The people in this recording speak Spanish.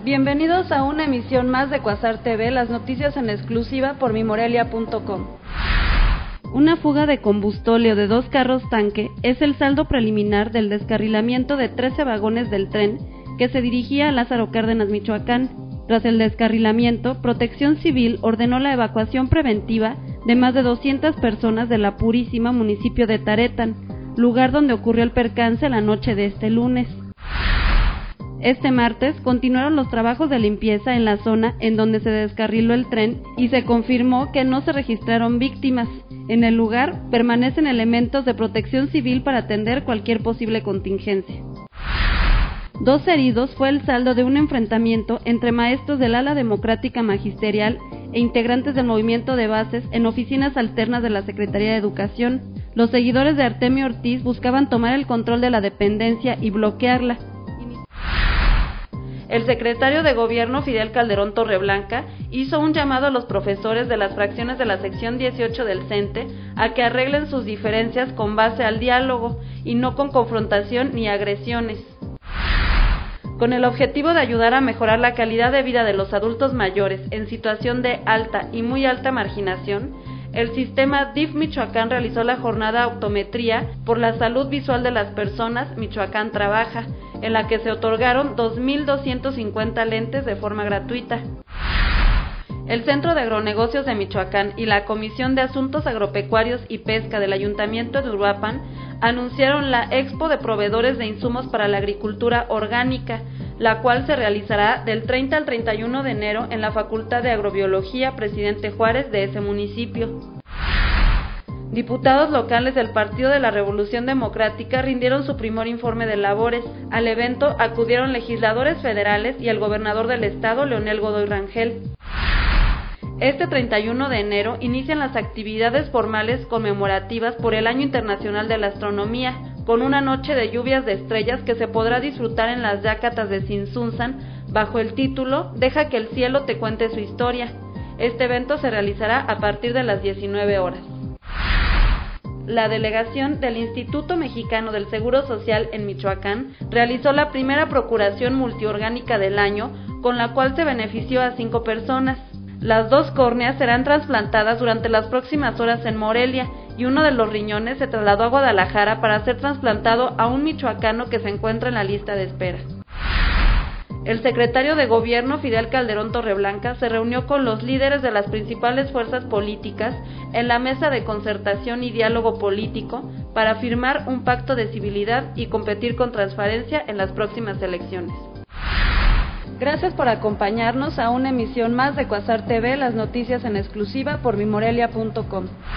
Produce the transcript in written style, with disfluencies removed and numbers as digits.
Bienvenidos a una emisión más de Quasar TV, las noticias en exclusiva por mimorelia.com. Una fuga de combustóleo de 2 carros tanque es el saldo preliminar del descarrilamiento de 13 vagones del tren que se dirigía a Lázaro Cárdenas, Michoacán. Tras el descarrilamiento, Protección Civil ordenó la evacuación preventiva de más de 200 personas de la Purísima, municipio de Taretán, lugar donde ocurrió el percance la noche de este lunes. Este martes continuaron los trabajos de limpieza en la zona en donde se descarriló el tren y se confirmó que no se registraron víctimas. En el lugar permanecen elementos de Protección Civil para atender cualquier posible contingencia. 2 heridos fue el saldo de un enfrentamiento entre maestros del ala democrática magisterial e integrantes del movimiento de bases en oficinas alternas de la Secretaría de Educación. Los seguidores de Artemio Ortiz buscaban tomar el control de la dependencia y bloquearla. El secretario de Gobierno, Fidel Calderón Torreblanca, hizo un llamado a los profesores de las fracciones de la sección 18 del CENTE a que arreglen sus diferencias con base al diálogo y no con confrontación ni agresiones. Con el objetivo de ayudar a mejorar la calidad de vida de los adultos mayores en situación de alta y muy alta marginación, el sistema DIF Michoacán realizó la jornada Optometría por la Salud Visual de las Personas Michoacán Trabaja, en la que se otorgaron 2.250 lentes de forma gratuita. El Centro de Agronegocios de Michoacán y la Comisión de Asuntos Agropecuarios y Pesca del Ayuntamiento de Uruapan anunciaron la Expo de Proveedores de Insumos para la Agricultura Orgánica, la cual se realizará del 30 al 31 de enero en la Facultad de Agrobiología Presidente Juárez de ese municipio. Diputados locales del Partido de la Revolución Democrática rindieron su primer informe de labores. Al evento acudieron legisladores federales y el gobernador del estado, Leonel Godoy Rangel. Este 31 de enero inician las actividades formales conmemorativas por el Año Internacional de la Astronomía, con una noche de lluvias de estrellas que se podrá disfrutar en las Yacatas de Sinsunzan, bajo el título Deja que el cielo te cuente su historia. Este evento se realizará a partir de las 19 horas. La delegación del Instituto Mexicano del Seguro Social en Michoacán realizó la primera procuración multiorgánica del año, con la cual se benefició a 5 personas. Las 2 córneas serán trasplantadas durante las próximas horas en Morelia y uno de los riñones se trasladó a Guadalajara para ser trasplantado a un michoacano que se encuentra en la lista de espera. El secretario de Gobierno, Fidel Calderón Torreblanca, se reunió con los líderes de las principales fuerzas políticas en la mesa de concertación y diálogo político para firmar un pacto de civilidad y competir con transparencia en las próximas elecciones. Gracias por acompañarnos a una emisión más de Quasar TV, las noticias en exclusiva por mimorelia.com.